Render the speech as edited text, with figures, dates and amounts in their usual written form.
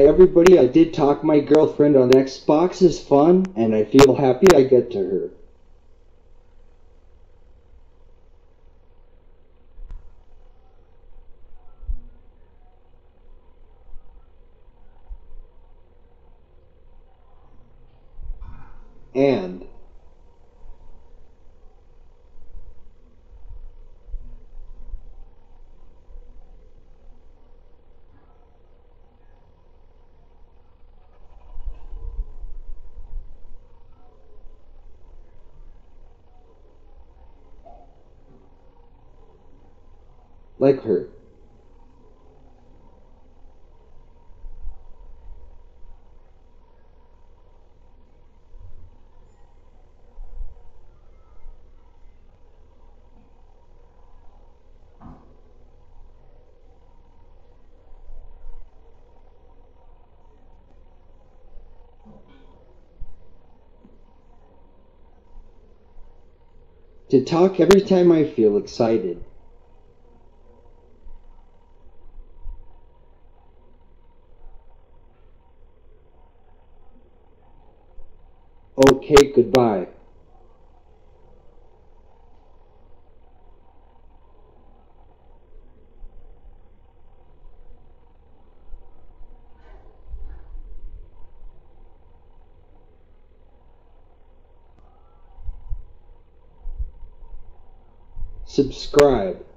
Hi everybody, I did talk my girlfriend on Xbox is fun, and I feel happy I get to her. And like her. To talk every time I feel excited. Okay, goodbye. Subscribe.